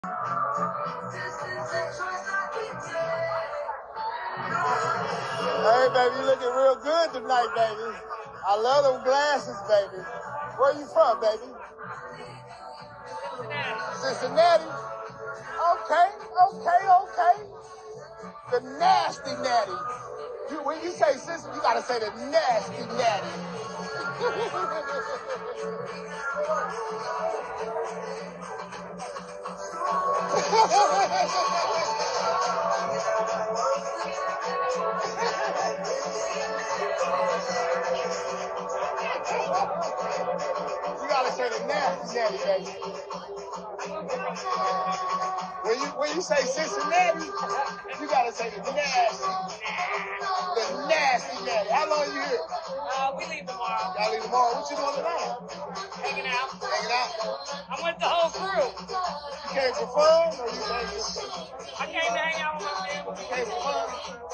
Hey, baby, you looking real good tonight, baby. I love them glasses, baby. Where you from, baby? Cincinnati. Okay. The nasty natty. When you say Cincinnati, you gotta say the nasty natty. You gotta say the nasty natty, baby. When you say Cincinnati, you gotta say the nasty natty. How long you here? We leave tomorrow. Y'all leave tomorrow. What you doing tonight? Hanging out. Hanging out? I'm with the whole crew. You came for fun, or you came for... I came to hang out with my family. You came for fun?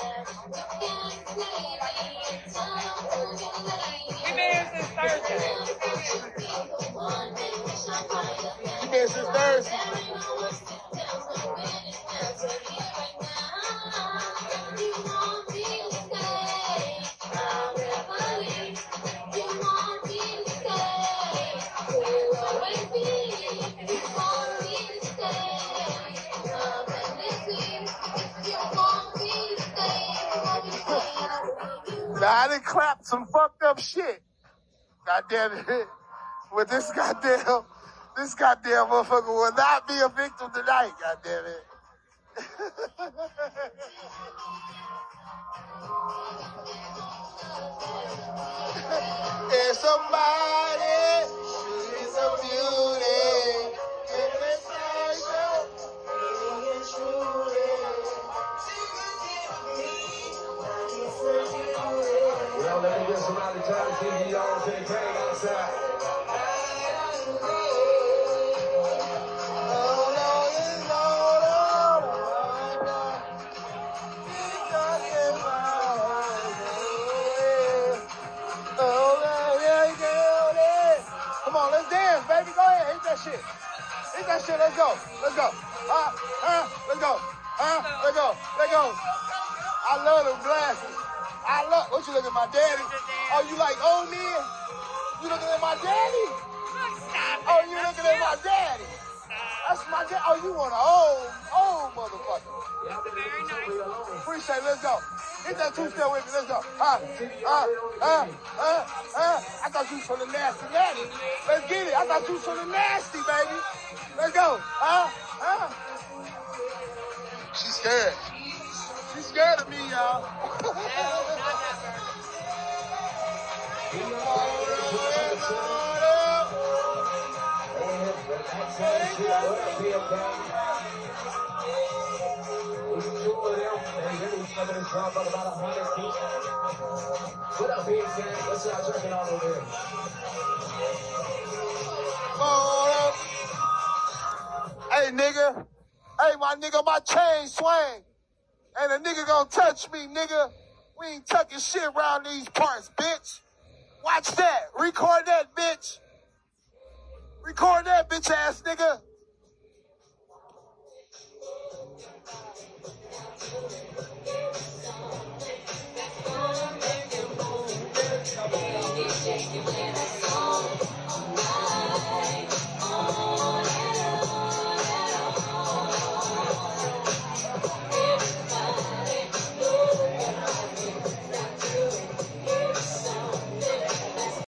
We've been here since Thursday. You been since Thursday? Now, I done clapped some fucked up shit. Goddamn it. But this goddamn motherfucker will not be a victim tonight, goddamn it. There's somebody, she's a beauty. Well, let me get somebody trying to keep you on to the train outside. Come on, let's dance, baby. Go ahead, hit that shit. Let's go. Let's go. Let's go. Let's go. I love them glasses. What you looking at my daddy? Oh, you like old men? You looking at my daddy? Oh, you looking at my daddy? That's my dad. Oh, you want an old motherfucker. Very nice. Appreciate it. Let's go. Hit that two-step with me. Let's go. I thought you was from the nasty natty. Let's get it. I thought you was from the nasty, baby. Let's go. She's scared. She's scared of me, y'all. What up, big man? What's y'all drinking on over there? Hey, nigga. Hey, my nigga, my chain swing. Ain't a nigga gonna touch me, nigga. We ain't tucking shit around these parts, bitch. Watch that. Record that, bitch. Record that, bitch ass nigga.